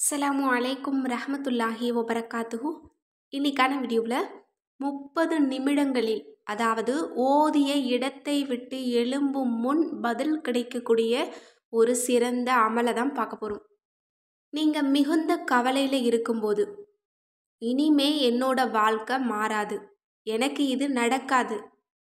அஸ்ஸலாமு அலைக்கும் ரஹ்மத்துல்லாஹி வபரகாத்துஹு. இன்னைக்கான வீடியோவில் 30 நிமிடங்களில், அதாவது ஓதிய இடத்தை விட்டு எழும்பும் முன் பதில் கிடைக்கக்கூடிய ஒரு சிறந்த அமலை தான் பார்க்க போகிறோம். நீங்கள் மிகுந்த கவலையில் இருக்கும்போது, இனிமே என்னோட வாழ்க்கை மாறாது, எனக்கு இது நடக்காது,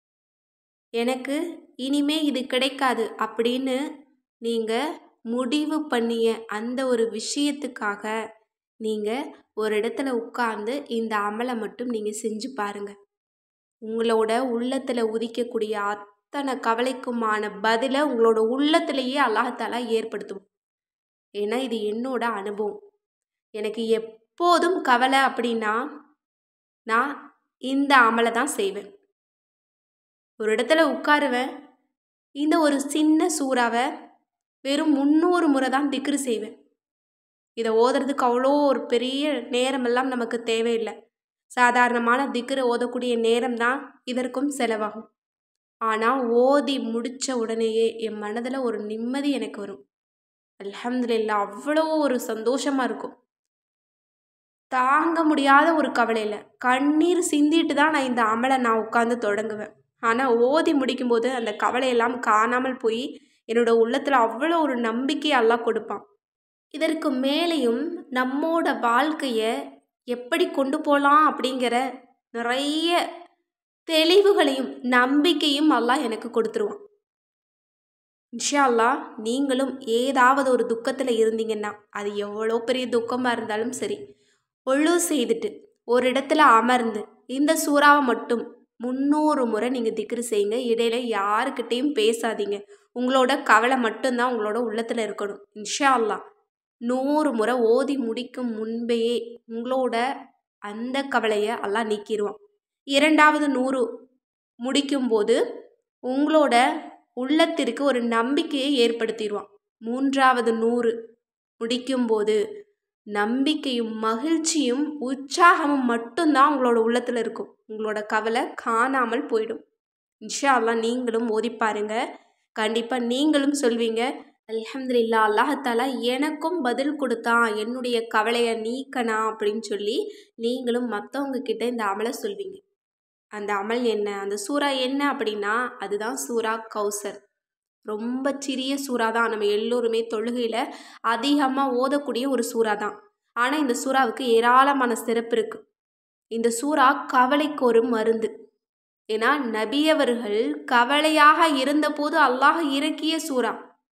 எனக்கு இனிமே இது கிடைக்காது அப்படின்னு நீங்கள் முடிவு பண்ணிய அந்த ஒரு விஷயத்துக்காக நீங்கள் ஒரு இடத்துல உட்கார்ந்து இந்த அமலை மட்டும் நீங்கள் செஞ்சு பாருங்கள். உங்களோட உள்ளத்தில் உதிக்கக்கூடிய அத்தனை கவலைக்குமான பதிலை உங்களோட உள்ளத்திலேயே அல்லாஹ்தாலா ஏற்படுத்தும். ஏன்னா இது என்னோட அனுபவம். எனக்கு எப்போதும் கவலை அப்படின்னா நான் இந்த அமலை தான் செய்வேன். ஒரு இடத்துல உட்காருவேன், இந்த ஒரு சின்ன சூறாவை வெறும் 300 முறை தான் திக்ரு செய்வேன். இதை ஓதுறதுக்கு அவ்வளோ ஒரு பெரிய நேரமெல்லாம் நமக்கு தேவையில்லை. சாதாரணமான திக்ரு ஓதக்கூடிய நேரம் தான் இதற்கும் செலவாகும். ஆனால் ஓதி முடித்த உடனேயே என் மனதில் ஒரு நிம்மதி எனக்கு வரும். அல்ஹம்துலில்லாஹ், அவ்வளோ ஒரு சந்தோஷமாக இருக்கும். தாங்க முடியாத ஒரு கவலையில் கண்ணீர் சிந்திட்டு தான் நான் இந்த அமலை உட்காந்து தொடங்குவேன். ஆனால் ஓதி முடிக்கும்போது அந்த கவலையெல்லாம் காணாமல் போய் என்னோட உள்ளத்தில் அவ்வளோ ஒரு நம்பிக்கையை அல்லாஹ் கொடுப்பான். இதற்கு மேலேயும் நம்மோட வாழ்க்கையை எப்படி கொண்டு போகலாம் அப்படிங்கிற நிறைய தெளிவுகளையும் நம்பிக்கையும் அல்லாஹ் எனக்கு கொடுத்துருவான். இன்ஷா அல்லாஹ் நீங்களும் ஏதாவது ஒரு துக்கத்தில் இருந்தீங்கன்னா, அது எவ்வளோ பெரிய துக்கமாக இருந்தாலும் சரி, ஒழு செய்துட்டு ஒரு இடத்துல அமர்ந்து இந்த சூறாவை மட்டும் 300 முறை நீங்கள் திக்ரு செய்யுங்க. இடையில யாருக்கிட்டையும் பேசாதீங்க. உங்களோட கவலை மட்டும்தான் உங்களோட உள்ளத்தில் இருக்கணும். இன்ஷா அல்லாஹ் 100 முறை ஓதி முடிக்கும் முன்பேயே உங்களோட அந்த கவலையை அல்லாஹ் நீக்கிடுவான். 2வது 100 முடிக்கும்போது உங்களோட உள்ளத்திற்கு ஒரு நம்பிக்கையை ஏற்படுத்திடுவான். 3வது 100 முடிக்கும்போது நம்பிக்கையும் மகிழ்ச்சியும் உற்சாகமும் மட்டும்தான் உங்களோட உள்ளத்தில் இருக்கும். உங்களோட கவலை காணாமல் போயிடும். இன்ஷா அல்லாஹ் நீங்களும் ஓதி பாருங்க. கண்டிப்பாக நீங்களும் சொல்வீங்க, அல்ஹம்துலில்லாஹ், அல்லாஹ்தாலா எனக்கும் பதில் கொடுத்தான், என்னுடைய கவலையை நீக்கனா அப்படின்னு சொல்லி நீங்களும் மற்றவங்க கிட்ட இந்த அமலை சொல்வீங்க. அந்த அமல் என்ன, அந்த சூறா என்ன அப்படின்னா, அதுதான் சூறா கௌசர். ரொம்ப சிறிய சூறா தான். நம்ம எல்லோருமே தொழுகையில் அதிகமாக ஓதக்கூடிய ஒரு சூறா தான். ஆனால் இந்த சூறாவுக்கு ஏராளமான சிறப்பு இருக்குது. இந்த சூறா கவலைக்கு ஒரு மருந்து. ஏன்னா நபியவர்கள் கவலையாக இருந்தபோது அல்லாஹ் இறக்கிய சூறா.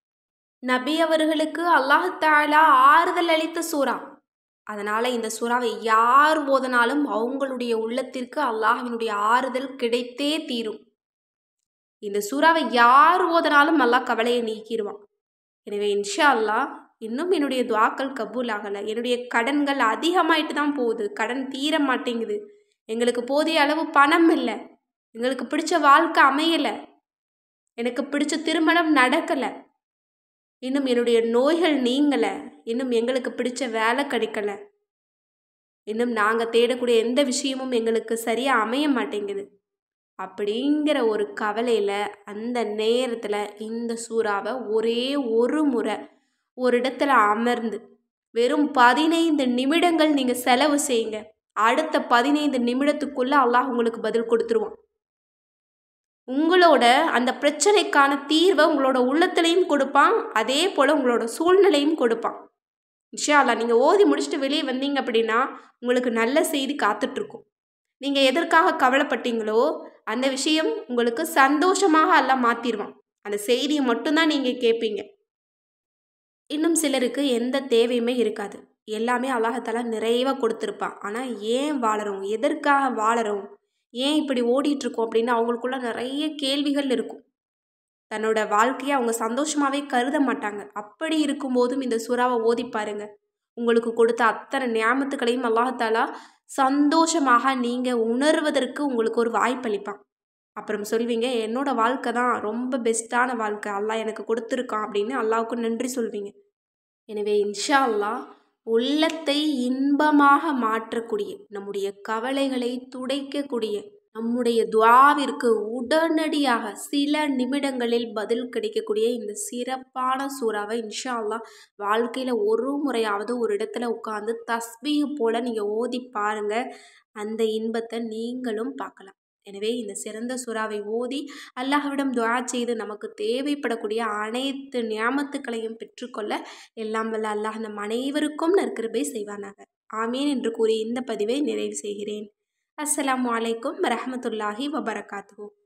நபியவர்களுக்கு அல்லாஹ் தஆலா ஆறுதல் அளித்த சூறா. அதனால் இந்த சூறாவை யார் ஓதனாலும் அவங்களுடைய உள்ளத்திற்கு அல்லாஹ்வினுடைய ஆறுதல் கிடைத்தே தீரும். இந்த சூறாவை யார் ஓதனாலும் அல்லாஹ் கவலையை நீக்கிடுவான். எனவே இன்ஷா அல்லாஹ் இன்னும் என்னுடைய துஆக்கள் கபூல் ஆகலை. என்னுடைய கடன்கள் அதிகமாயிட்டு தான் போகுது. கடன் தீர மாட்டேங்குது. எங்களுக்கு போதிய அளவு பணம் இல்லை. எங்களுக்கு பிடிச்ச வாழ்க்கை அமையலை. எனக்கு பிடிச்ச திருமணம் நடக்கலை. இன்னும் என்னுடைய நோய்கள் நீங்கலை. இன்னும் எங்களுக்கு பிடிச்ச வேலை கிடைக்கலை. இன்னும் நாங்கள் தேடக்கூடிய எந்த விஷயமும் எங்களுக்கு சரியாக அமைய மாட்டேங்குது. அப்படிங்கிற ஒரு கவலையில் அந்த நேரத்தில் இந்த சூறாவை ஒரே ஒரு முறை ஒரு இடத்துல அமர்ந்து வெறும் 15 நிமிடங்கள் நீங்கள் செலவு செய்யுங்க. அடுத்த 15 நிமிடத்துக்குள்ளே அல்லாஹ் உங்களுக்கு பதில் கொடுத்துருவான். உங்களோட அந்த பிரச்சனைக்கான தீர்வை உங்களோட உள்ளத்திலையும் கொடுப்பான், அதே போல் உங்களோட சூழ்நிலையும் கொடுப்பான். இன்ஷா அல்லாஹ் நீங்கள் ஓதி முடிச்சுட்டு வெளியே வந்தீங்க அப்படின்னா உங்களுக்கு நல்ல செய்தி காத்துட்ருக்கும். நீங்கள் எதற்காக கவலைப்பட்டீங்களோ அந்த விஷயம் உங்களுக்கு சந்தோஷமாக அல்லாஹ் மாற்றிடுவான். அந்த செய்தியை மட்டும்தான் நீங்கள் கேட்பீங்க. இன்னும் சிலருக்கு எந்த தேவையுமே இருக்காது. எல்லாமே அல்லாஹ்தாலா நிறைவாக கொடுத்துருப்பான். ஆனால் ஏன் வாழறோம், எதற்காக வாழறோம், ஏன் இப்படி ஓடிட்டுருக்கோம் அப்படின்னு அவங்களுக்குள்ள நிறைய கேள்விகள் இருக்கும். தன்னோட வாழ்க்கையை அவங்க சந்தோஷமாகவே கருத மாட்டாங்க. அப்படி இருக்கும்போதும் இந்த சூறாவை ஓதி பாருங்க. உங்களுக்கு கொடுத்த அத்தனை நியாமத்துக்களையும் அல்லாஹ்தாலா சந்தோஷமாக நீங்கள் உணர்வதற்கு உங்களுக்கு ஒரு வாய்ப்பளிப்பான். அப்புறம் சொல்வீங்க, என்னோட வாழ்க்கை தான் ரொம்ப பெஸ்ட்டான வாழ்க்கை, அல்லாஹ் எனக்கு கொடுத்துருக்கான் அப்படின்னு அல்லாஹ்வுக்கு நன்றி சொல்வீங்க. எனவே இன்ஷா அல்லாஹ் உள்ளத்தை இன்பமாக மாற்றக்கூடிய, நம்முடைய கவலைகளை துடைக்கக்கூடிய நம்முடைய துஆவிற்கு உடனடியாக சில நிமிடங்களில் பதில் கிடைக்கக்கூடிய இந்த சிறப்பான சூறாவை இன்ஷா அல்லாஹ் வாழ்க்கையில் ஒரு முறையாவது ஒரு இடத்துல உட்காந்து தஸ்பீஹ் போல் நீங்கள் ஓதி பாருங்கள். அந்த இன்பத்தை நீங்களும் பார்க்கலாம். எனவே இந்த சிறந்த சூறாவை ஓதி அல்லாஹ்விடம் துஆ செய்து நமக்கு தேவைப்படக்கூடிய அனைத்து நியாமத்துக்களையும் பெற்றுக்கொள்ள எல்லாம் வல்ல அல்லாஹ் நம் அனைவருக்கும் நற்கிருபை செய்வானாக. ஆமீன் என்று கூறி இந்த பதிவை நிறைவு செய்கிறேன். அஸ்ஸலாமு அலைக்கும் வரஹ்மத்துல்லாஹி வபரகாத்துஹு.